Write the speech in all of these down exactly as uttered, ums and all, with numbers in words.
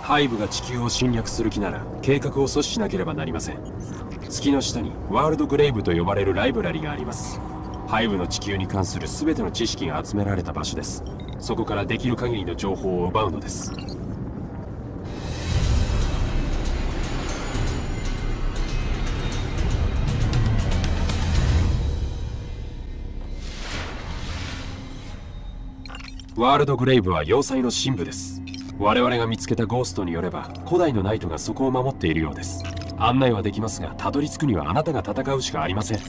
ハイブが地球を侵略する気なら計画を阻止しなければなりません。月の下にワールドグレイブと呼ばれるライブラリがあります。ハイブの地球に関する全ての知識が集められた場所です。そこからできる限りの情報を奪うのです。ワールドグレイブは要塞の深部です。我々が見つけたゴーストによれば古代のナイトがそこを守っているようです。案内はできますが、たどり着くにはあなたが戦うしかありません。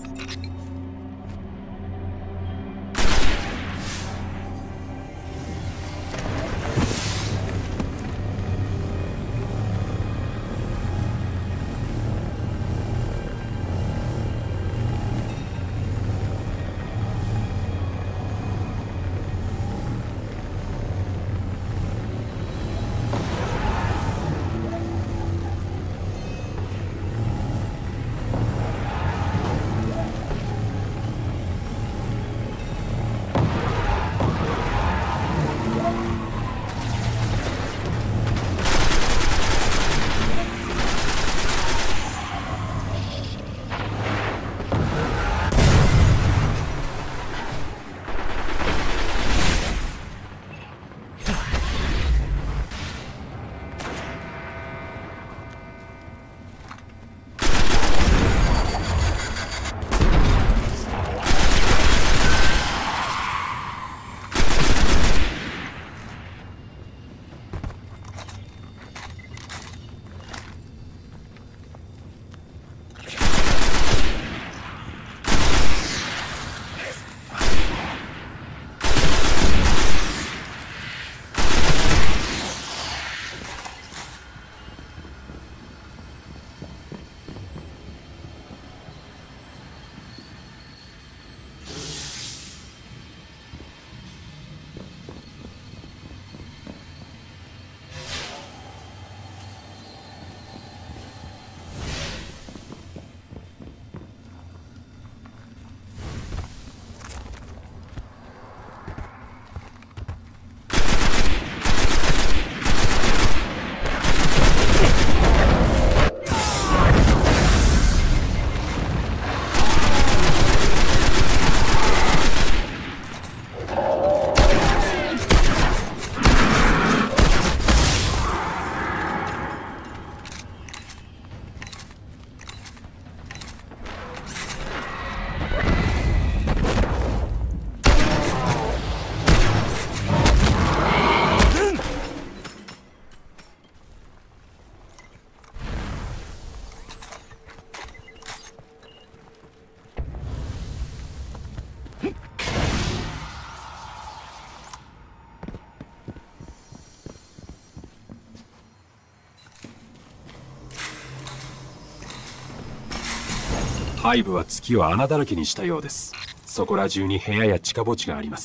ハイブは月を穴だらけにしたようです。そこら中に部屋や地下墓地があります。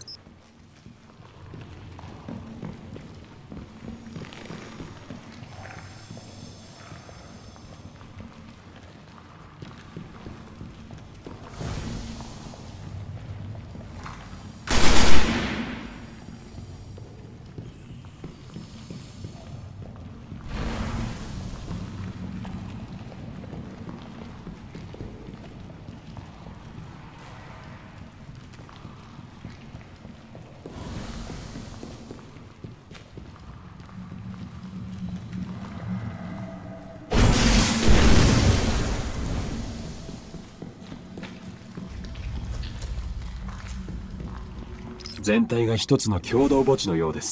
全体が一つの共同墓地のようです。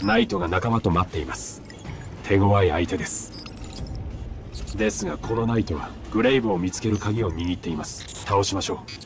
ナイトが仲間と待っています。手強い相手です。ですがこのナイトはグレイブを見つける鍵を握っています。倒しましょう。